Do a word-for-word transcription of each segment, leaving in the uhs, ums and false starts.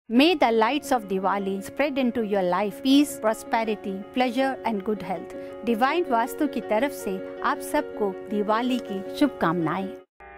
May the lights of Diwali spread into your life peace, prosperity, pleasure and good health. Divine Vastu की तरफ से आप सबको दिवाली की शुभकामनाएं।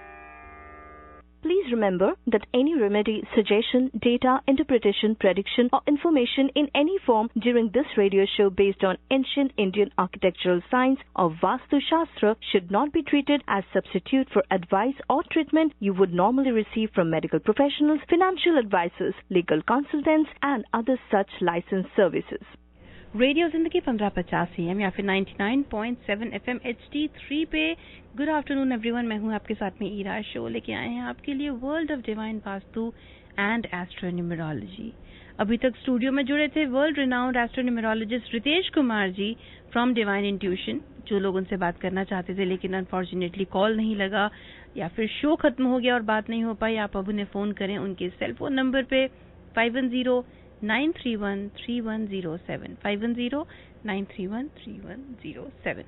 Please remember that any remedy, suggestion, data, interpretation, prediction or information in any form during this radio show based on ancient Indian architectural science or Vastu Shastra should not be treated as substitute for advice or treatment you would normally receive from medical professionals, financial advisors, legal consultants and other such licensed services. Radio Zindagi पंद्रह पचास M या फिर निन्यानवे point सात FM H D three पे। Good afternoon everyone, मैं हूं आपके साथ में ईरा। शो लेके आए हैं आपके लिए world of divine Vastu and astronumerology. अभी तक स्टूडियो में जुड़े थे world renowned astronumerologist Ritesh Kumar ji from divine intuition. जो लोग उनसे बात करना चाहते थे लेकिन अनफॉर्चुनेटली कॉल नहीं लगा या फिर शो खत्म हो गया और बात नहीं हो पाई, आप अब उन्हें फोन करें उनके सेल फोन नंबर पे five one zero nine three one three one zero seven five one zero nine three one three one zero seven.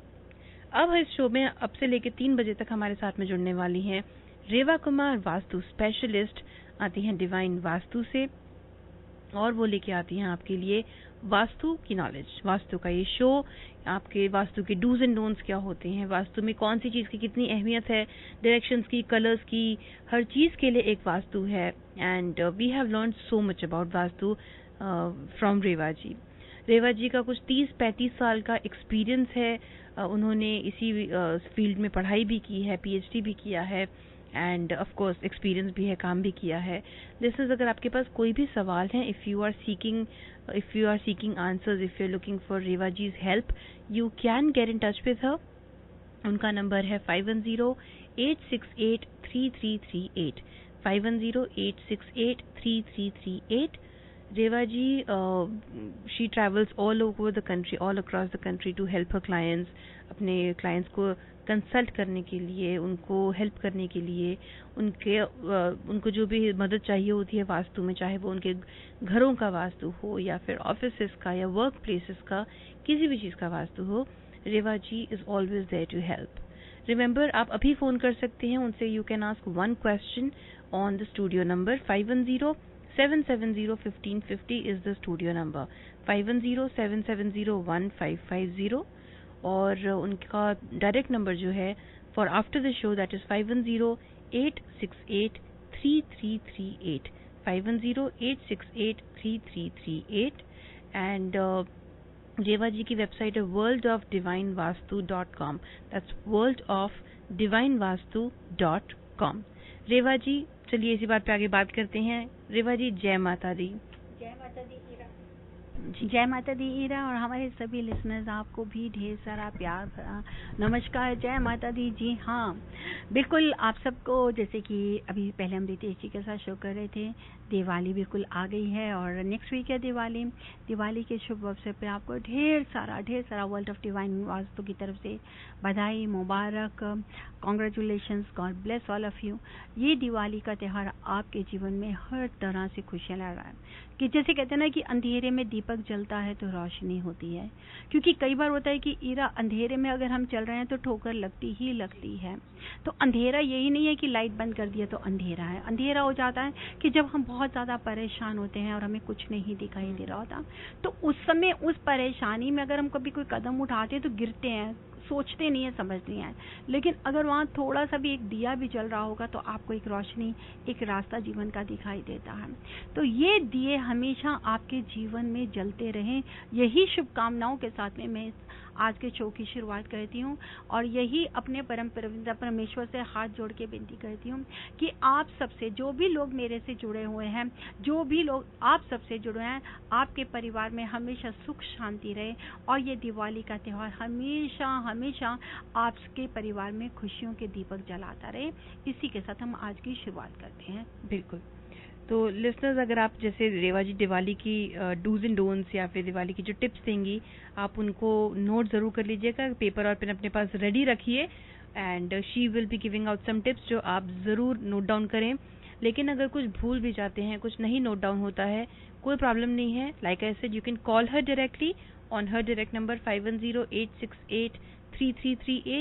अब इस शो में अब से लेकर तीन बजे तक हमारे साथ में जुड़ने वाली हैं रेवा कुमार, वास्तु स्पेशलिस्ट, आती हैं डिवाइन वास्तु से और वो लेके आती हैं आपके लिए वास्तु की नॉलेज। वास्तु का ये शो आपके वास्तु के डूज एंड डोंट्स क्या होते हैं, वास्तु में कौन सी चीज की कितनी अहमियत है, डायरेक्शंस की, कलर्स की, हर चीज के लिए एक वास्तु है। And we have learn so much about vastu from Reva ji. Reva ji का कुछ तीस पैंतीस साल का एक्सपीरियंस है। uh, उन्होंने इसी फील्ड uh, में पढ़ाई भी की है, पीएचडी भी किया है एंड ऑफ कोर्स एक्सपीरियंस भी है, काम भी किया है। लिसनर्स, अगर आपके पास कोई भी सवाल है, if you are seeking if you are seeking answers, if you are looking for Reva ji's help, you can get in touch with her. उनका नंबर है five one zero eight six eight three three three eight five one zero eight six eight three three three eight. Reva ji, she travels all over the country, all across the country to help her clients, अपने clients को consult करने के लिए, उनको help करने के लिए, उनके uh, उनको जो भी मदद चाहिए होती है वास्तु में, चाहे वो उनके घरों का वास्तु हो या फिर ऑफिसेस का या वर्क प्लेसेस का, किसी भी चीज का वास्तु हो, Reva ji is always there to help. Remember, आप अभी फोन कर सकते हैं उनसे। You can ask one question on the studio number five one zero seven seven zero fifteen fifty is the studio number, five one zero seven seven zero one five five zero. और उनका direct number जो है for after the show that is five one zero eight six eight three three three eight five one zero eight six eight three three three eight. And Reva ji की website है world of divine Vastu dot com, that's world of divine Vastu dot com. Reva ji, चलिए इसी बात पे आगे बात करते हैं। रेवा जी, जय माता दी। जय माता दी ईरा। जय माता दी ईरा और हमारे सभी लिसनर्स, आपको भी ढेर सारा प्यार भरा नमस्कार। जय माता दी। जी हाँ, बिल्कुल आप सबको, जैसे कि अभी पहले हम रितेश जी के साथ शो कर रहे थे, दिवाली बिल्कुल आ गई है और नेक्स्ट वीक है दिवाली। दिवाली के शुभ अवसर पे आपको ढेर सारा ढेर सारा वर्ल्ड ऑफ डिवाइन वास्तु की तरफ से बधाई, मुबारक, congratulations, God bless all of you. ये दिवाली का त्यौहार आपके जीवन में हर तरह से खुशियां ला रहा है कि जैसे कहते हैं ना कि अंधेरे में दीपक जलता है तो रोशनी होती है। क्योंकि कई बार होता है कि ईरा, अंधेरे में अगर हम चल रहे हैं तो ठोकर लगती ही लगती है। तो अंधेरा यही नहीं है कि लाइट बंद कर दिया तो अंधेरा है। अंधेरा हो जाता है कि जब हम बहुत ज्यादा परेशान होते हैं और हमें कुछ नहीं दिखाई दे रहा होता, तो उस समय उस परेशानी में अगर हम कभी कोई कदम उठाते हैं तो गिरते हैं, सोचते नहीं है, समझते हैं। लेकिन अगर वहाँ थोड़ा सा भी एक दिया भी जल रहा होगा तो आपको एक रोशनी, एक रास्ता जीवन का दिखाई देता है। तो ये दिए हमेशा आपके जीवन में जलते रहें, यही शुभकामनाओं के साथ में मैं आज के शो की शुरुआत करती हूँ और यही अपने परम पिता परमेश्वर से हाथ जोड़ के विनती करती हूँ कि आप सबसे, जो भी लोग मेरे से जुड़े हुए हैं, जो भी लोग आप सबसे जुड़े हैं, आपके परिवार में हमेशा सुख शांति रहे और ये दिवाली का त्यौहार हमेशा हमेशा आपके परिवार में खुशियों के दीपक जलाता रहे। इसी के साथ हम आज की शुरुआत करते हैं। बिल्कुल। तो लिसनर्स, अगर आप जैसे रेवा जी दिवाली की डूज एंड डोंट्स या फिर दिवाली की जो टिप्स देंगी, आप उनको नोट जरूर कर लीजिएगा, पेपर और पेन अपने पास रेडी रखिए and she will be giving out some tips जो आप जरूर नोट डाउन करें। लेकिन अगर कुछ भूल भी जाते हैं, कुछ नहीं नोट डाउन होता है, कोई प्रॉब्लम नहीं है। Like I said, you can call her directly on her direct number five one zero eight six eight three three three eight.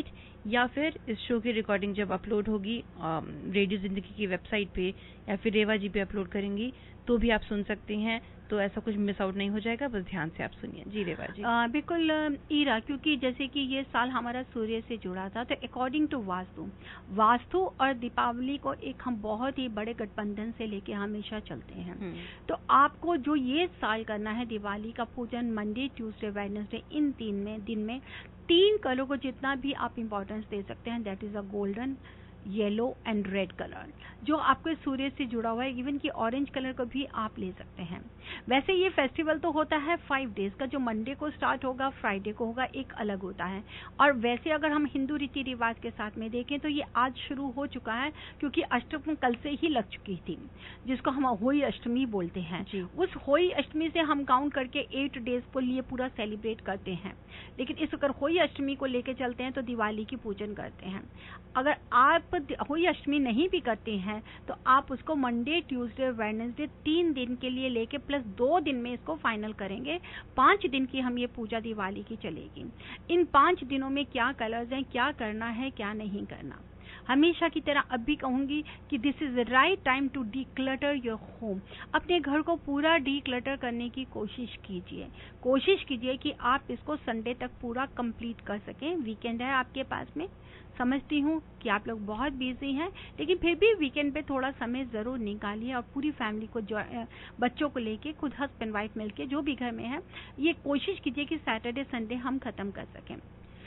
या फिर इस शो की रिकॉर्डिंग जब अपलोड होगी रेडियो जिंदगी की वेबसाइट पे या फिर रेवा जी पे अपलोड करेंगी तो भी आप सुन सकते हैं। तो ऐसा कुछ मिस आउट नहीं हो जाएगा, बस ध्यान से आप सुनिए। जी रेवा जी। आ, बिल्कुल ईरा, क्योंकि जैसे कि ये साल हमारा सूर्य से जुड़ा था, तो अकॉर्डिंग टू वास्तु वास्तु और दीपावली को एक हम बहुत ही बड़े गठबंधन से लेके हमेशा चलते हैं। तो आपको जो ये साल करना है दिवाली का पूजन मंडे, ट्यूसडे, वेडनेसडे, इन तीन में दिन में तीन कलर को जितना भी आप इंपॉर्टेंस दे सकते हैं, that is a golden, yellow and red colour जो आपके सूर्य से जुड़ा हुआ है। इवन कि ऑरेंज कलर को भी आप ले सकते हैं। वैसे ये फेस्टिवल तो होता है फाइव डेज का, जो मंडे को स्टार्ट होगा, फ्राइडे को होगा, एक अलग होता है। और वैसे अगर हम हिंदू रीति रिवाज के साथ में देखें तो ये आज शुरू हो चुका है, क्योंकि अष्टमी कल से ही लग चुकी थी, जिसको हम होली अष्टमी बोलते हैं। उस होली अष्टमी से हम काउंट करके एट डेज को लिए पूरा सेलिब्रेट करते हैं। लेकिन इस अगर होली अष्टमी को लेके चलते हैं तो दिवाली की पूजन करते हैं। अगर आप होली अष्टमी नहीं भी करते हैं तो आप उसको मंडे, ट्यूसडे, वेडनेसडे तीन दिन के लिए लेके प्लस दो दिन में इसको फाइनल करेंगे। पांच दिन की हम ये पूजा दिवाली की चलेगी। इन पांच दिनों में क्या कलर्स हैं, क्या करना है, क्या नहीं करना, हमेशा की तरह अब भी कहूंगी कि this is the right time to declutter your home. अपने घर को पूरा डीक्लटर करने की कोशिश कीजिए। कोशिश कीजिए कि आप इसको संडे तक पूरा कंप्लीट कर सकें। वीकेंड है आपके पास में, समझती हूँ कि आप लोग बहुत बिजी हैं, लेकिन फिर भी वीकेंड पे थोड़ा समय जरूर निकालिए और पूरी फैमिली को, बच्चों को लेके, खुद हस्बैंड वाइफ मिलके जो भी घर में है, ये कोशिश कीजिए कि सैटरडे संडे हम खत्म कर सकें।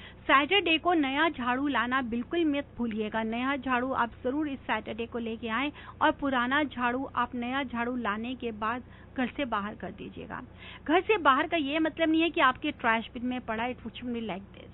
सैटरडे को नया झाड़ू लाना बिल्कुल मत भूलिएगा। नया झाड़ू आप जरूर इस सैटरडे को लेके आएं और पुराना झाड़ू आप नया झाड़ू लाने के बाद घर से बाहर कर दीजिएगा। घर से बाहर का ये मतलब नहीं है कि आपके ट्रैश बिन में पड़ा, it would be like this.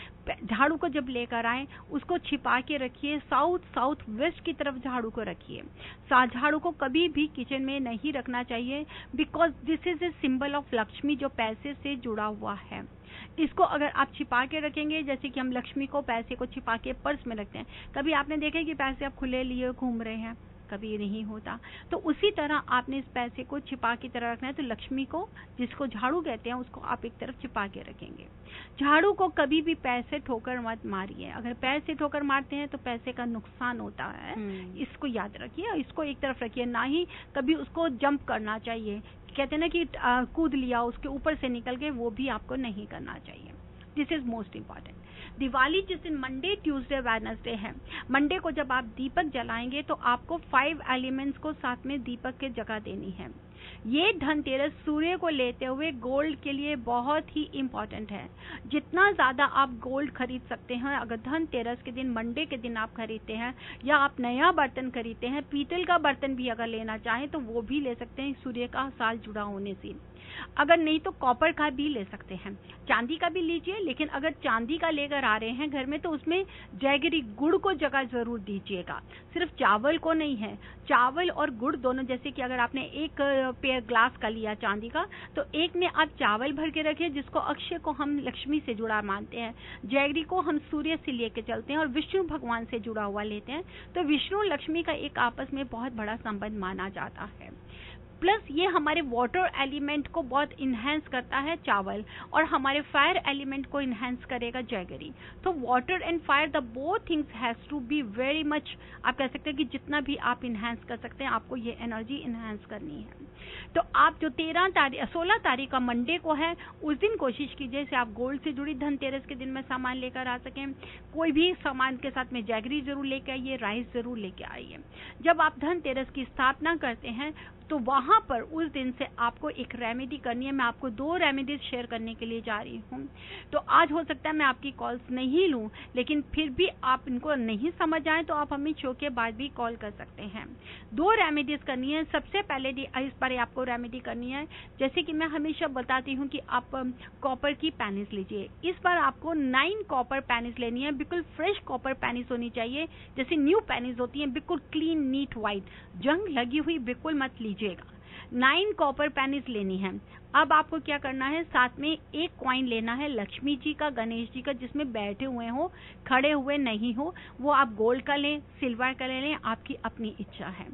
झाड़ू को जब लेकर आए उसको छिपा के रखिए, साउथ साउथ वेस्ट की तरफ झाड़ू को रखिए। झाड़ू को कभी भी किचन में नहीं रखना चाहिए, because this is a symbol of Lakshmi जो पैसे से जुड़ा हुआ है। इसको अगर आप छिपा के रखेंगे, जैसे कि हम लक्ष्मी को, पैसे को छिपा के पर्स में रखते हैं, कभी आपने देखा कि पैसे आप खुले लिए घूम रहे हैं, कभी नहीं होता। तो उसी तरह आपने इस पैसे को छिपा की तरह रखना है। तो लक्ष्मी को, जिसको झाड़ू कहते हैं, उसको आप एक तरफ छिपा के रखेंगे। झाड़ू को कभी भी पैसे ठोकर मत मारिए। अगर पैसे ठोकर मारते हैं तो पैसे का नुकसान होता है, इसको याद रखिए। इसको एक तरफ रखिए, ना ही कभी उसको जंप करना चाहिए। कहते हैं ना कि आ, कूद लिया, उसके ऊपर से निकल गए, वो भी आपको नहीं करना चाहिए। This is most important. Diwali जिस दिन मंडे, ट्यूसडे, वेडनेसडे है, मंडे को जब आप दीपक जलाएंगे तो आपको फाइव एलिमेंट्स को साथ में दीपक के जगह देनी है। ये धनतेरस सूर्य को लेते हुए गोल्ड के लिए बहुत ही इंपॉर्टेंट है। जितना ज्यादा आप गोल्ड खरीद सकते हैं, अगर धनतेरस के दिन, मंडे के दिन आप खरीदते हैं, या आप नया बर्तन खरीदते हैं, पीतल का बर्तन भी अगर लेना चाहें तो वो भी ले सकते हैं, सूर्य का साल जुड़ा होने से। अगर नहीं तो कॉपर का भी ले सकते हैं, चांदी का भी लीजिए। लेकिन अगर चांदी का लेकर आ रहे हैं घर में तो उसमें जैगरी, गुड़ को जगह जरूर दीजिएगा, सिर्फ चावल को नहीं है। चावल और गुड़ दोनों, जैसे कि अगर आपने एक पेयर ग्लास का लिया चांदी का, तो एक में आप चावल भर के रखिए, जिसको अक्षय को हम लक्ष्मी से जुड़ा मानते हैं, जैगरी को हम सूर्य से लेके चलते हैं और विष्णु भगवान से जुड़ा हुआ लेते हैं। तो विष्णु लक्ष्मी का एक आपस में बहुत बड़ा संबंध माना जाता है। प्लस ये हमारे वाटर एलिमेंट को बहुत इन्हेंस करता है चावल, और हमारे फायर एलिमेंट को इन्हेंस करेगा जैगरी। तो water and fire, the both things has to be very much, आप कह सकते हैं कि जितना भी आप इन्हेंस कर सकते हैं, आपको ये एनर्जी इन्हेंस करनी है। तो आप जो तेरह तारीख सोलह तारीख का मंडे को है, उस दिन कोशिश कीजिए से आप गोल्ड से जुड़ी धनतेरस के दिन में सामान लेकर आ सकें। कोई भी सामान के साथ में जैगरी जरूर लेके आइए, राइस जरूर लेके आइए। जब आप धनतेरस की स्थापना करते हैं तो वहां पर उस दिन से आपको एक रेमेडी करनी है। मैं आपको दो रेमेडीज शेयर करने के लिए जा रही हूँ। तो आज हो सकता है मैं आपकी कॉल्स नहीं लूं, लेकिन फिर भी आप इनको नहीं समझ आए तो आप हमें शो के बाद भी कॉल कर सकते हैं। दो रेमेडीज करनी है। सबसे पहले इस पर आपको रेमेडी करनी है, जैसे कि मैं हमेशा बताती हूँ कि आप कॉपर की पैनिस लीजिए। इस बार आपको नाइन कॉपर पैनिस लेनी है। बिल्कुल फ्रेश कॉपर पैनिस होनी चाहिए, जैसे न्यू पैनिस होती है, बिल्कुल क्लीन, नीट, व्हाइट, जंग लगी हुई बिल्कुल मत लीजिएगा। नाइन कॉपर पैनिस लेनी है। अब आपको क्या करना है, साथ में एक कॉइन लेना है लक्ष्मी जी का, गणेश जी का, जिसमें बैठे हुए हो, खड़े हुए नहीं हो। वो आप गोल्ड का लें, सिल्वर का ले लें, आपकी अपनी इच्छा है।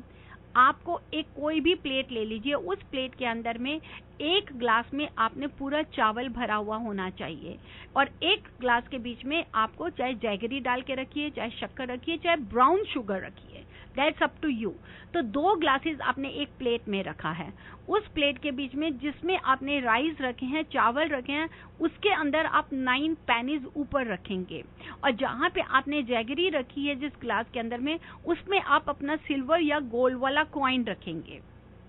आपको एक कोई भी प्लेट ले लीजिए, उस प्लेट के अंदर में एक ग्लास में आपने पूरा चावल भरा हुआ होना चाहिए और एक ग्लास के बीच में आपको चाहे जैगरी डाल के रखिए, चाहे शक्कर रखिए, चाहे ब्राउन शुगर रखिए, दैट्स अप टू यू। तो दो ग्लासेस आपने एक प्लेट में रखा है, उस प्लेट के बीच में जिसमें आपने राइस रखे हैं, चावल रखे हैं, उसके अंदर आप नाइन पेनीज ऊपर रखेंगे और जहां पे आपने जैगरी रखी है जिस ग्लास के अंदर में, उसमें आप अपना सिल्वर या गोल्ड वाला कॉइन रखेंगे।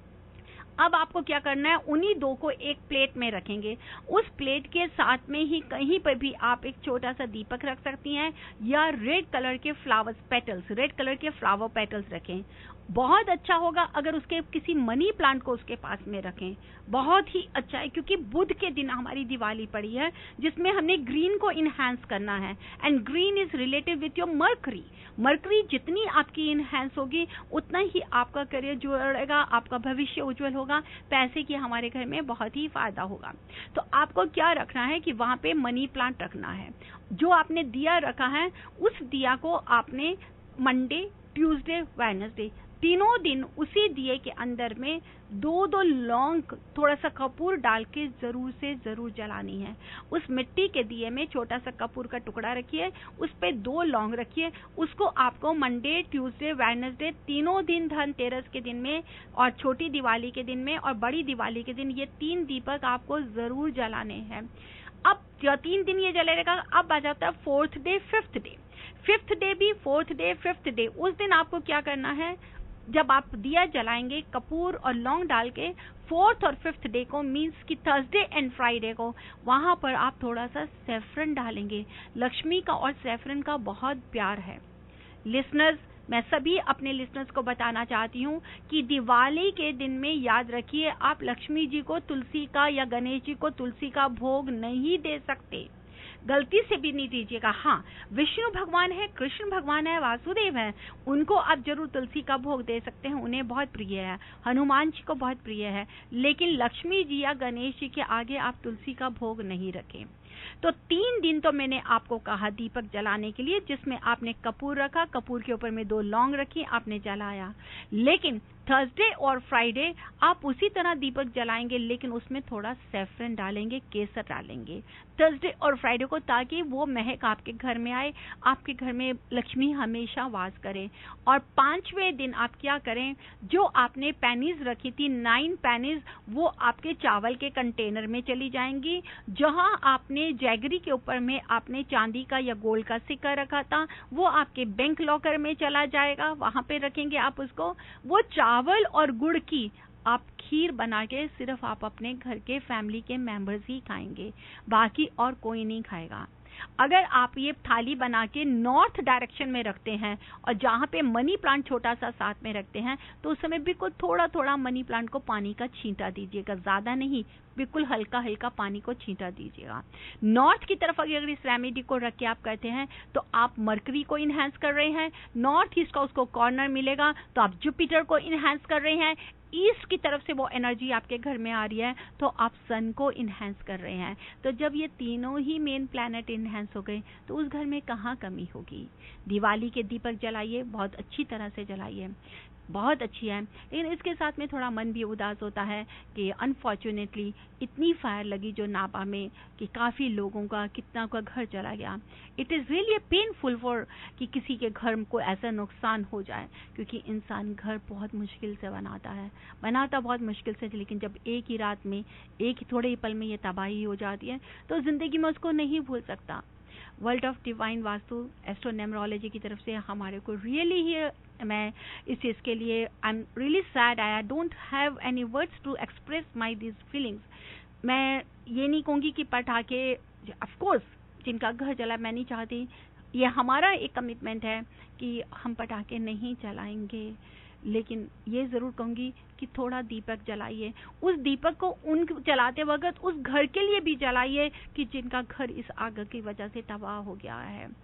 अब आपको क्या करना है, उन्हीं दो को एक प्लेट में रखेंगे। उस प्लेट के साथ में ही कहीं पर भी आप एक छोटा सा दीपक रख सकती हैं या रेड कलर के फ्लावर्स पेटल्स रेड कलर के फ्लावर पेटल्स रखें। बहुत अच्छा होगा अगर उसके किसी मनी प्लांट को उसके पास में रखें, बहुत ही अच्छा है, क्योंकि बुध के दिन हमारी दिवाली पड़ी है जिसमें हमने ग्रीन को इनहैंस करना है and green is related with your Mercury. Mercury जितनी आपकी इनहैंस होगी उतना ही आपका करियर जुड़ेगा, आपका भविष्य उज्जवल होगा, पैसे की हमारे घर में बहुत ही फायदा होगा। तो आपको क्या रखना है कि वहां पे मनी प्लांट रखना है। जो आपने दिया रखा है उस दिया को आपने मंडे, ट्यूसडे, वेडनेसडे तीनों दिन उसी दिए के अंदर में दो दो लौंग थोड़ा सा कपूर डाल के जरूर से जरूर जलानी है। उस मिट्टी के दिए में छोटा सा कपूर का टुकड़ा रखिए, उस पे दो लौंग रखिए। उसको आपको मंडे, ट्यूसडे, वेडनेसडे तीनों दिन, धनतेरस के दिन में और छोटी दिवाली के दिन में और बड़ी दिवाली के दिन, ये तीन दीपक आपको जरूर जलाने हैं। अब तीन दिन ये जलेगा। अब आ जाता है fourth day, fifth day. Fifth day भी, फोर्थ डे, फिफ्थ डे, उस दिन आपको क्या करना है, जब आप दिया जलाएंगे कपूर और लौंग डाल के, फोर्थ और फिफ्थ डे को, मींस कि थर्सडे एंड फ्राइडे को, वहां पर आप थोड़ा सा सैफरन डालेंगे। लक्ष्मी का और सैफरन का बहुत प्यार है। लिसनर्स, मैं सभी अपने लिसनर्स को बताना चाहती हूँ कि दिवाली के दिन में याद रखिए, आप लक्ष्मी जी को तुलसी का या गणेश जी को तुलसी का भोग नहीं दे सकते, गलती से भी नहीं दीजिएगा। हाँ, विष्णु भगवान है, कृष्ण भगवान है, वासुदेव है, उनको आप जरूर तुलसी का भोग दे सकते हैं, उन्हें बहुत प्रिय है, हनुमान जी को बहुत प्रिय है, लेकिन लक्ष्मी जी या गणेश जी के आगे आप तुलसी का भोग नहीं रखें। तो तीन दिन तो मैंने आपको कहा दीपक जलाने के लिए, जिसमें आपने कपूर रखा, कपूर के ऊपर में दो लौंग रखी, आपने जलाया। लेकिन थर्सडे और फ्राइडे आप उसी तरह दीपक जलाएंगे, लेकिन उसमें थोड़ा सैफरन डालेंगे, केसर डालेंगे थर्सडे और फ्राइडे को, ताकि वो महक आपके घर में आए, आपके घर में लक्ष्मी हमेशा वास करे। और पांचवें दिन आप क्या करें, जो आपने पैनीज रखी थी, नाइन पैनीज, वो आपके चावल के कंटेनर में चली जाएंगी। जहां आपने जैगरी के ऊपर में आपने चांदी का या गोल्ड का सिक्का रखा था, वो आपके बैंक लॉकर में चला जाएगा, वहां पे रखेंगे आप उसको। वो चावल और गुड़ की आप खीर बना के सिर्फ आप अपने घर के फैमिली के मेंबर्स ही खाएंगे, बाकी और कोई नहीं खाएगा। अगर आप ये थाली बना के नॉर्थ डायरेक्शन में रखते हैं और जहां पे मनी प्लांट छोटा सा साथ में रखते हैं, तो उस समय बिल्कुल थोड़ा थोड़ा मनी प्लांट को पानी का छींटा दीजिएगा, ज्यादा नहीं, बिल्कुल हल्का हल्का पानी को छींटा दीजिएगा। नॉर्थ की तरफ अगर इस रेमेडी को रख के आप करते हैं तो आप मर्करी को इनहैंस कर रहे हैं, नॉर्थ ईस्ट का उसको कॉर्नर मिलेगा तो आप जुपिटर को इनहैंस कर रहे हैं, ईस्ट की तरफ से वो एनर्जी आपके घर में आ रही है तो आप सन को इनहैंस कर रहे हैं। तो जब ये तीनों ही मेन प्लैनेट इनहैंस हो गए तो उस घर में कहाँ कमी होगी। दिवाली के दीपक जलाइए, बहुत अच्छी तरह से जलाइए, बहुत अच्छी है। लेकिन इसके साथ में थोड़ा मन भी उदास होता है कि अनफॉर्चुनेटली इतनी फायर लगी जो नापा में कि काफ़ी लोगों का, कितना का घर चला गया। It is really painful for कि किसी के घर को ऐसा नुकसान हो जाए, क्योंकि इंसान घर बहुत मुश्किल से बनाता है, बनाता बहुत मुश्किल से, लेकिन जब एक ही रात में, एक ही थोड़े ही पल में ये तबाही हो जाती है तो ज़िंदगी में उसको नहीं भूल सकता। World of divine Vastu astronumerology की तरफ से हमारे को रियली ही, मैं इस चीज़ के लिए I am really sad, I don't have any words to express my this feelings. मैं ये नहीं कहूँगी कि पटाखे, ऑफ कोर्स जिनका घर जला, मैं नहीं चाहती, ये हमारा एक कमिटमेंट है कि हम पटाखे नहीं चलाएंगे, लेकिन ये ज़रूर कहूँगी कि थोड़ा दीपक जलाइए। उस दीपक को उन जलाते वक्त उस घर के लिए भी जलाइए कि जिनका घर इस आग की वजह से तबाह हो गया है।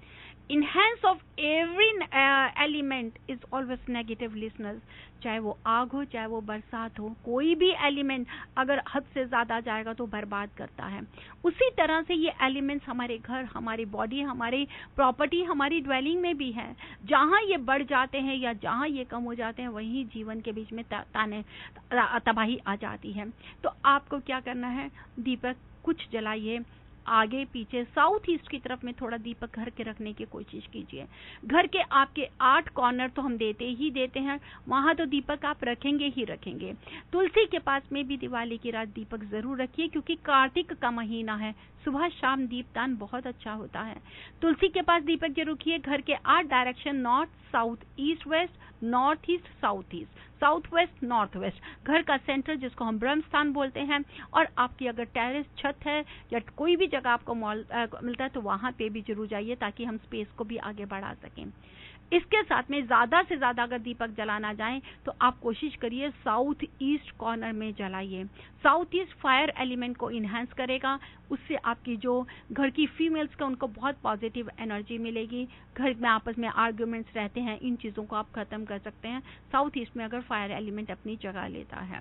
enhance of every uh, element is always negative, listeners. चाहे वो आग हो, चाहे वो बरसात हो, कोई भी एलिमेंट अगर हद से ज्यादा जाएगा तो बर्बाद करता है। उसी तरह से ये एलिमेंट्स हमारे घर, हमारी बॉडी, हमारी प्रॉपर्टी, हमारी ड्वेलिंग में भी है। जहां ये बढ़ जाते हैं या जहां ये कम हो जाते हैं, वहीं जीवन के बीच में ताने तबाही आ जाती है। तो आपको क्या करना है, दीपक कुछ जलाइए, आगे पीछे साउथ ईस्ट की तरफ में थोड़ा दीपक घर के रखने की कोशिश कीजिए। घर के आपके आठ कॉर्नर तो हम देते ही देते हैं, वहां तो दीपक आप रखेंगे ही रखेंगे। तुलसी के पास में भी दिवाली की रात दीपक जरूर रखिए, क्योंकि कार्तिक का महीना है, सुबह शाम दीपदान बहुत अच्छा होता है। तुलसी के पास दीपक जरूर रखिए। घर के आठ direction, north, south, east, west, north east, south east, south west, north west, घर का सेंटर जिसको हम ब्रह्म स्थान बोलते हैं। और आपकी अगर टेरेस छत है या कोई भी जगह आपको मॉल मिलता है तो वहां पे भी जरूर जाइए, ताकि हम स्पेस को भी आगे बढ़ा सकें। इसके साथ में ज्यादा से ज्यादा अगर दीपक जलाना जाए तो आप कोशिश करिए साउथ ईस्ट कॉर्नर में जलाइए। साउथ ईस्ट फायर एलिमेंट को इनहेंस करेगा, उससे आपकी जो घर की फीमेल्स का उनको बहुत पॉजिटिव एनर्जी मिलेगी। घर में आपस में आर्ग्यूमेंट्स रहते हैं, इन चीजों को आप खत्म कर सकते हैं साउथ ईस्ट में अगर फायर एलिमेंट अपनी जगह लेता है।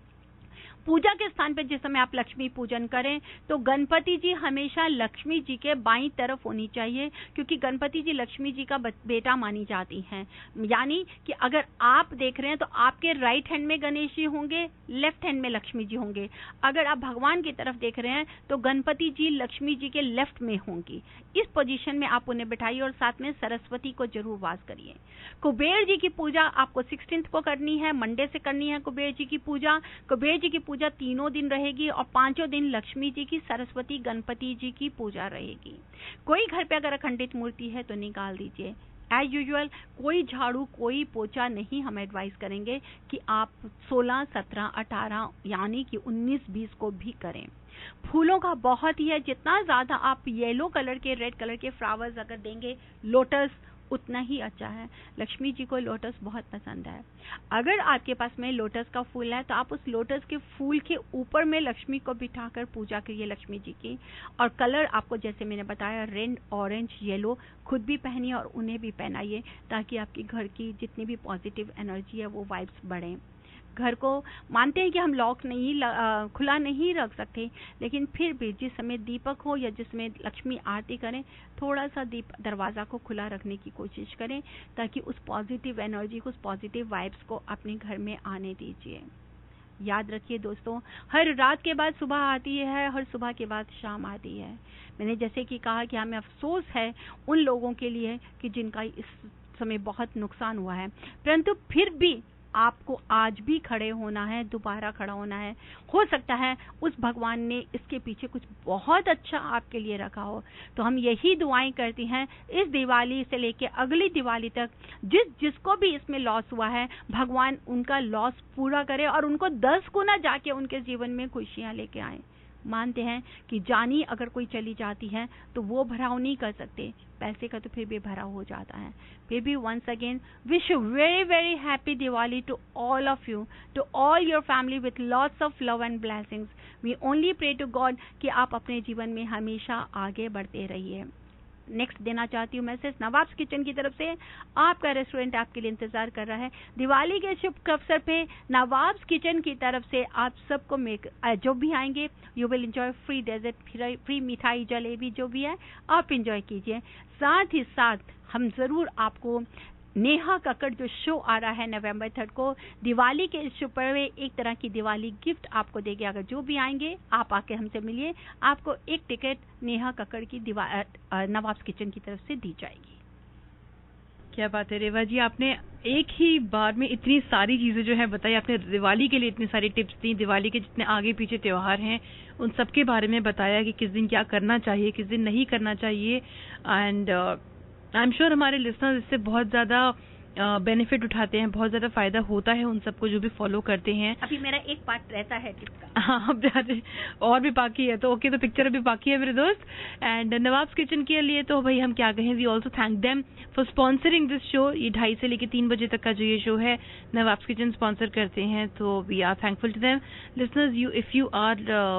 पूजा के स्थान पर जिस समय आप लक्ष्मी पूजन करें तो गणपति जी हमेशा लक्ष्मी जी के बाईं तरफ होनी चाहिए, क्योंकि गणपति जी लक्ष्मी जी का बेटा मानी जाती हैं। यानी कि अगर आप देख रहे हैं तो आपके राइट हैंड में गणेश जी होंगे, लेफ्ट हैंड में लक्ष्मी जी होंगे। अगर आप भगवान की तरफ देख रहे हैं तो गणपति जी लक्ष्मी जी के लेफ्ट में होंगी। इस पोजीशन में आप उन्हें बिठाइए और साथ में सरस्वती को जरूर वास करिए। कुबेर जी की पूजा आपको सिक्सटीन्थ को करनी है, मंडे से करनी है कुबेर जी की पूजा। कुबेर जी की पूजा तीनों दिन रहेगी और पांचों दिन लक्ष्मी जी की, सरस्वती, गणपति जी की पूजा रहेगी। कोई घर पे अगर अखंडित मूर्ति है तो निकाल दीजिए। एज यूजुअल कोई झाड़ू, कोई पोछा नहीं हम एडवाइस करेंगे कि आप सोलह, सत्रह, अठारह यानी कि उन्नीस, बीस को भी करें। फूलों का बहुत ही है, जितना ज्यादा आप येलो कलर के, रेड कलर के फ्लावर्स अगर देंगे, लोटस, उतना ही अच्छा है। लक्ष्मी जी को लोटस बहुत पसंद है। अगर आपके पास में लोटस का फूल है तो आप उस लोटस के फूल के ऊपर में लक्ष्मी को बिठाकर पूजा करिए लक्ष्मी जी की। और कलर आपको जैसे मैंने बताया, रेड, ऑरेंज, येलो, खुद भी पहनिए और उन्हें भी पहनाइए, ताकि आपकी घर की जितनी भी पॉजिटिव एनर्जी है वो वाइब्स बढ़े। घर को मानते हैं कि हम लॉक नहीं आ, खुला नहीं रख सकते, लेकिन फिर भी जिस समय दीपक हो या जिसमें लक्ष्मी आरती करें, थोड़ा सा दीप दरवाजा को खुला रखने की कोशिश करें, ताकि उस पॉजिटिव एनर्जी को, उस पॉजिटिव वाइब्स को अपने घर में आने दीजिए। याद रखिए दोस्तों, हर रात के बाद सुबह आती है, हर सुबह के बाद शाम आती है। मैंने जैसे कि कहा कि हमें अफसोस है उन लोगों के लिए कि जिनका इस समय बहुत नुकसान हुआ है, परंतु फिर भी आपको आज भी खड़े होना है, दोबारा खड़ा होना है। हो सकता है उस भगवान ने इसके पीछे कुछ बहुत अच्छा आपके लिए रखा हो। तो हम यही दुआएं करती हैं इस दिवाली से लेके अगली दिवाली तक, जिस जिसको भी इसमें लॉस हुआ है, भगवान उनका लॉस पूरा करे और उनको दस गुना जाके उनके जीवन में खुशियां लेके आए। मानते हैं कि जानी अगर कोई चली जाती है तो वो भराव नहीं कर सकते, पैसे का तो फिर भी भराव हो जाता है। फिर भी once again wish you very very happy Diwali to all of you, to all your family with lots of love and blessings. We only pray to God कि आप अपने जीवन में हमेशा आगे बढ़ते रहिए। नेक्स्ट देना चाहती हूँ मैसेज नवाब्स किचन की तरफ से। आपका रेस्टोरेंट आपके लिए इंतजार कर रहा है। दिवाली के शुभ अवसर पे नवाब्स किचन की तरफ से आप सबको मेक जो भी आएंगे, you will enjoy free dessert, free मिठाई, जलेबी जो भी है आप एंजॉय कीजिए। साथ ही साथ हम जरूर आपको नेहा कक्कड़ जो शो आ रहा है नवंबर थर्ड को, दिवाली के इस शो पर एक तरह की दिवाली गिफ्ट आपको देंगे। अगर जो भी आएंगे आप आके हमसे मिलिए, आपको एक टिकट नेहा कक्कड़ की नवाब्स किचन की तरफ से दी जाएगी। क्या बात है रेवा जी, आपने एक ही बार में इतनी सारी चीजें जो है बताई। आपने दिवाली के लिए इतनी सारी टिप्स दी, दिवाली के जितने आगे पीछे त्योहार हैं उन सब के बारे में बताया कि किस दिन क्या करना चाहिए, किस दिन नहीं करना चाहिए। एंड आई एम श्योर हमारे लिसनर्स इससे बहुत ज्यादा बेनिफिट उठाते हैं, बहुत ज्यादा फायदा होता है उन सबको जो भी फॉलो करते हैं। अभी मेरा एक पार्ट रहता है टिप का। हाँ, अब जाते और भी बाकी है, तो ओके, तो पिक्चर अभी बाकी है मेरे दोस्त। एंड नवाब्स किचन के लिए तो भाई हम क्या कहें, we also thank them for sponsoring this show. ये ढाई से लेकर तीन बजे तक का जो ये शो है नवाब्स किचन स्पॉन्सर करते हैं, तो we are thankful to them. Listeners, you if you are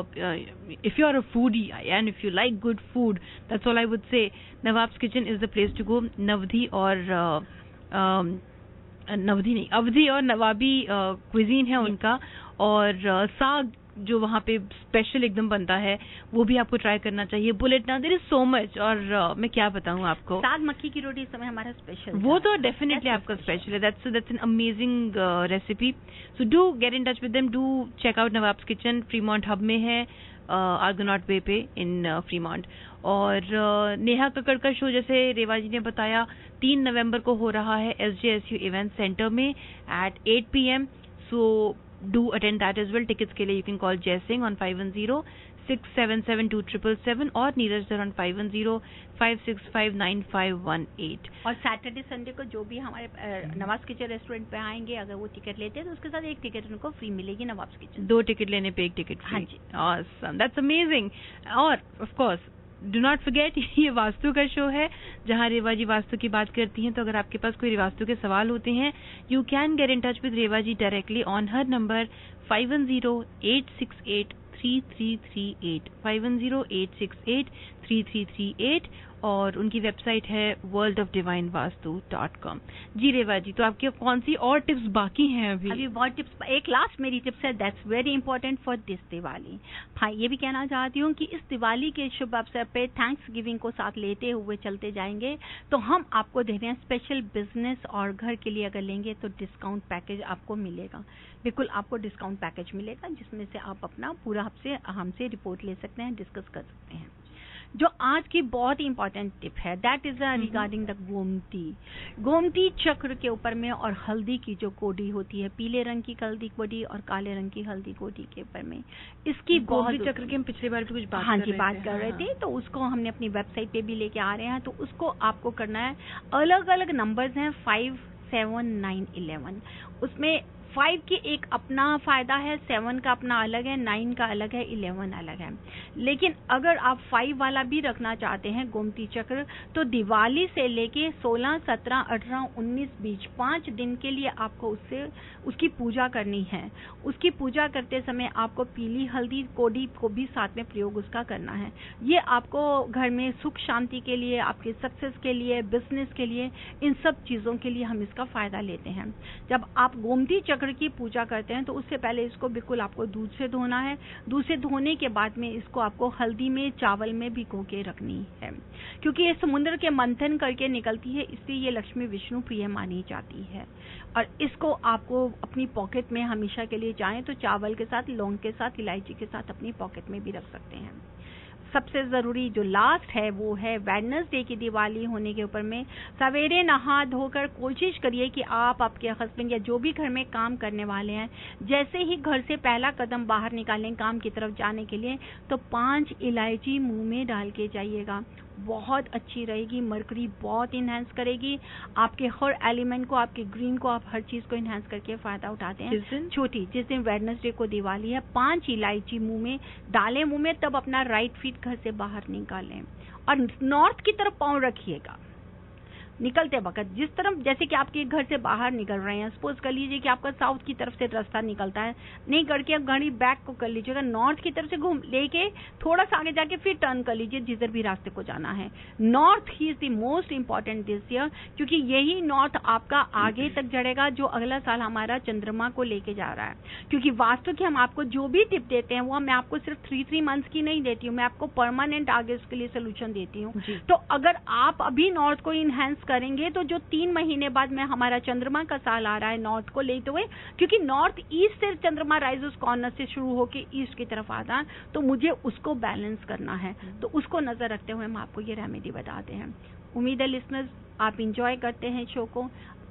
if you are a foodie and if you like good food, that's all I would say, Nawab's kitchen is the place to go. नवधी और uh, नवधी नहीं अवधी और नवाबी cuisine है उनका, और साग जो वहाँ पे स्पेशल एकदम बनता है वो भी आपको ट्राई करना चाहिए। बुलेट ना, देयर इज सो मच, और uh, मैं क्या बताऊँ आपको, साग मक्की की रोटी इस समय हमारा स्पेशल, वो तो डेफिनेटली आपका स्पेशल है। That's that's an amazing recipe. So do get in touch with them, do check out Nawab's kitchen. Fremont hub में है, आर्गोनॉट वे पे इन फ्रीमॉन्ट। और uh, नेहा कक्कड़ का शो, जैसे रेवा जी ने बताया, तीन नवंबर को हो रहा है S J S U event centre में at eight P M. So do attend that as well. Tickets के लिए you can call Jai Singh on five one zero six seven seven two seven seven और Neeraj sir on five one zero five six five nine five one eight। और Saturday Sunday को जो भी हमारे nawabs kitchen restaurant पे आएंगे, अगर वो टिकट लेते हैं तो उसके साथ एक टिकट उनको फ्री मिलेगी नवाब्स किचन। दो टिकट लेने पे एक टिकट फ्री। हाँ जी, awesome, that's amazing। और of course do not forget, ये वास्तु का शो है जहाँ रेवा जी वास्तु की बात करती हैं। तो अगर आपके पास कोई वास्तु के सवाल होते हैं, you can get in touch with Reva ji directly on her number five one zero eight six eight three three three eight, five one zero eight six eight three three three eight, और उनकी वेबसाइट है world of divine Vastu dot com. Ji Reva ji, तो आपकी कौन सी और tips बाकी हैं अभी? अभी बहुत टिप्स, एक लास्ट मेरी टिप्स है, that's very important for this Diwali. हाँ, ये भी कहना चाहती हूँ कि इस दिवाली के शुभ अवसर पे थैंक्स गिविंग को साथ लेते हुए चलते जाएंगे, तो हम आपको दे रहे हैं स्पेशल बिजनेस और घर के लिए अगर लेंगे तो डिस्काउंट पैकेज आपको मिलेगा। बिल्कुल आपको डिस्काउंट पैकेज मिलेगा, जिसमें से आप अपना पूरा हमसे हमसे रिपोर्ट ले सकते हैं, डिस्कस कर सकते हैं। जो आज की बहुत ही इंपॉर्टेंट टिप है, that is regarding the Gomti Gomti chakra के ऊपर में, और हल्दी की जो कोडी होती है, पीले रंग की हल्दी कोडी और काले रंग की हल्दी कोडी के ऊपर में, इसकी गोमती चक्र की हम पिछली बार भी कुछ बात हाँ जी बात कर रहे थे, तो उसको हमने अपनी वेबसाइट पे भी लेके आ रहे हैं। तो उसको आपको करना है, अलग अलग नंबर्स हैं फाइव सेवन नाइन इलेवन, उसमें फाइव की एक अपना फायदा है, सेवन का अपना अलग है, नाइन का अलग है, इलेवन अलग है। लेकिन अगर आप फाइव वाला भी रखना चाहते हैं गोमती चक्र, तो दिवाली से लेके सोलह सत्रह अठारह उन्नीस बीस पाँच दिन के लिए आपको उससे उसकी पूजा करनी है। उसकी पूजा करते समय आपको पीली हल्दी कोडी को भी साथ में प्रयोग उसका करना है। ये आपको घर में सुख शांति के लिए, आपके सक्सेस के लिए, बिजनेस के लिए, इन सब चीजों के लिए हम इसका फायदा लेते हैं। जब आप गोमती चक्र की पूजा करते हैं तो उससे पहले इसको बिल्कुल आपको दूध से धोना है। दूध से धोने के बाद में इसको आपको हल्दी में, चावल में भिगो के रखनी है, क्योंकि ये समुद्र के मंथन करके निकलती है, इसलिए ये लक्ष्मी विष्णु प्रिय मानी जाती है। और इसको आपको अपनी पॉकेट में हमेशा के लिए चाहें तो चावल के साथ, लौंग के साथ, इलायची के साथ अपनी पॉकेट में भी रख सकते हैं। सबसे जरूरी जो लास्ट है वो है वेडनेसडे की दिवाली होने के ऊपर में सवेरे नहा धोकर कोशिश करिए कि आप, आपके हस्बैंड या जो भी घर में काम करने वाले हैं, जैसे ही घर से पहला कदम बाहर निकालें काम की तरफ जाने के लिए, तो पांच इलायची मुंह में डाल के जाइएगा। बहुत अच्छी रहेगी, मरकरी बहुत इनहेंस करेगी आपके हर एलिमेंट को, आपके ग्रीन को, आप हर चीज को इनहेंस करके फायदा उठाते हैं। छोटी जिस दिन वेडनेसडे को दिवाली है, पांच इलायची मुंह में डालें मुंह में, तब अपना राइट फीट घर से बाहर निकालें और नॉर्थ की तरफ पांव रखिएगा निकलते वक्त। जिस तरफ, जैसे कि आपके घर से बाहर निकल रहे हैं, सपोज कर लीजिए कि आपका साउथ की तरफ से रास्ता निकलता है, नहीं करके आप गाड़ी बैक को कर लीजिएगा, नॉर्थ की तरफ से घूम लेके थोड़ा सा आगे जाके फिर टर्न कर लीजिए जिधर भी रास्ते को जाना है। नॉर्थ ही is the most important this year, क्योंकि यही नॉर्थ आपका आगे तक जड़ेगा जो अगला साल हमारा चंद्रमा को लेके जा रहा है। क्योंकि वास्तु की हम आपको जो भी टिप देते हैं वो मैं आपको सिर्फ थ्री थ्री मंथ्स की नहीं देती हूँ, मैं आपको परमानेंट आगे उसके लिए सोल्यूशन देती हूँ। तो अगर आप अभी नॉर्थ को इनहेंस करेंगे तो जो तीन महीने बाद में हमारा चंद्रमा का साल आ रहा है नॉर्थ को लेते हुए, क्योंकि नॉर्थ ईस्ट से चंद्रमा राइजेस कॉर्नर से शुरू होकर ईस्ट की तरफ आता है, तो मुझे उसको बैलेंस करना है। तो उसको नजर रखते हुए हम आपको ये रेमेडी बताते हैं। उम्मीद है लिसनर्स आप इंजॉय करते हैं शो को।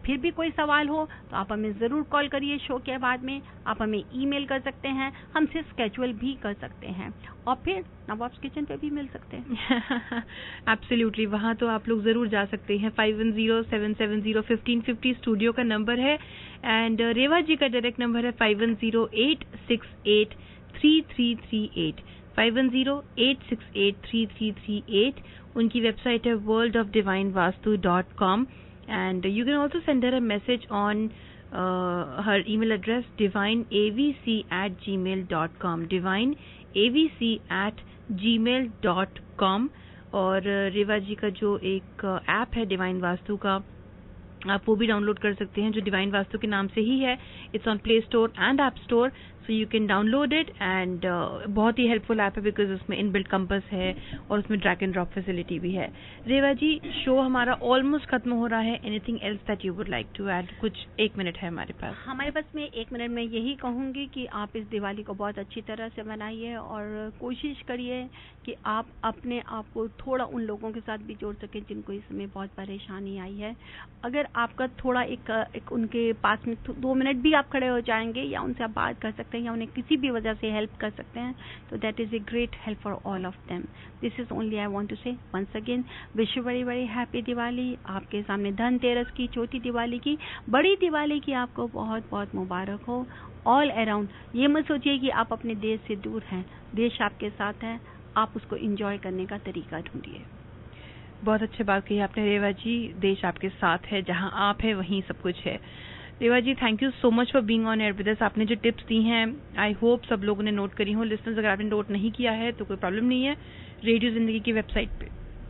फिर भी कोई सवाल हो तो आप हमें ज़रूर कॉल करिए शो के बाद में, आप हमें ईमेल कर सकते हैं, हमसे स्केड्यूल भी कर सकते हैं और फिर नवाब्स किचन पे भी मिल सकते हैं। एब्सोल्युटली, वहाँ तो आप लोग ज़रूर जा सकते हैं। Five one zero seven seven zero fifteen fifty studio का नंबर है एंड रेवा जी का डायरेक्ट नंबर है five one zero eight six eight three three three eight, five one zero eight six eight three three three eight. उनकी website है world of divine Vastu dot com and you can also send her a message on uh, her email address divine a v c at gmail dot com, divine a v c at gmail dot com। और रेवा जी का जो एक app है divine vastu का, आप वो भी download कर सकते हैं, जो डिवाइन वास्तु के नाम से ही है। It's on play store and app store, so you can download it and बहुत ही हेल्पफुल ऐप है बिकॉज उसमें इनबिल्ट कंपास है और उसमें ड्रैग एंड ड्रॉप फैसिलिटी भी है। रेवा जी, शो हमारा ऑलमोस्ट खत्म हो रहा है। Anything else that you would like to add? कुछ एक मिनट है हमारे पास। हमारे पास में एक मिनट में यही कहूँगी कि आप इस दिवाली को बहुत अच्छी तरह से मनाइए और कोशिश करिए कि आप अपने आप को थोड़ा उन लोगों के साथ भी जोड़ सकें जिनको इस समय बहुत परेशानी आई है। अगर आपका थोड़ा एक, एक उनके पास में दो मिनट भी आप खड़े हो जाएंगे या उनसे आप बात कर सकते हैं या उन्हें किसी भी वजह से हेल्प कर सकते हैं, तो that is a great help for all of them. This is only I want to say once again wish you very very happy Diwali. आपके सामने धनतेरस की, छोटी दिवाली की, बड़ी दिवाली की आपको बहुत बहुत मुबारक हो ऑल अराउंड। ये मत सोचिए कि आप अपने देश से दूर हैं, देश आपके साथ है, आप उसको एंजॉय करने का तरीका ढूंढिए। बहुत अच्छी बात कही आपने रेवा जी, देश आपके साथ है, जहां आप है वहीं सब कुछ है। Reva ji, thank you so much for being on air with us. आपने जो टिप्स दी हैं आई होप सब लोगों ने नोट करी हो। लिसनर्स, अगर आपने नोट नहीं किया है तो कोई प्रॉब्लम नहीं है, रेडियो जिंदगी की वेबसाइट पे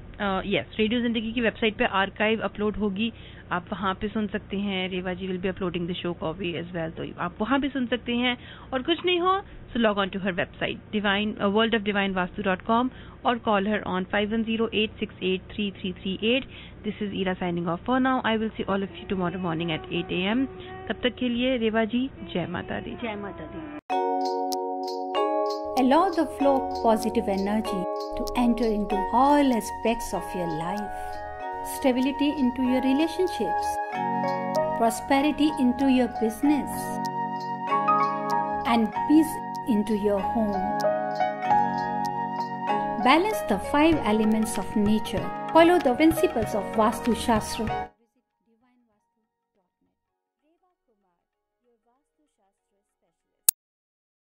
यस रेडियो जिंदगी की वेबसाइट पे आर्काइव अपलोड होगी, आप वहाँ पे सुन सकते हैं। Reva ji will be uploading the show copy as well, तो आप वहाँ भी सुन सकते हैं। और कुछ नहीं हो so log on to her website divine uh, world of divine vastu dot com or call her on five one zero eight six eight three three three eight. This is Ira signing off for now. I will see all of you tomorrow morning at eight a m तब तक के लिए रेवा जी, जय माता दी। जय माता दी। Allow the flow of positive energy to enter into all aspects of your life. Stability into your relationships, prosperity into your business, and peace into your home. Balance the five elements of nature. Follow the principles of Vastu Shastra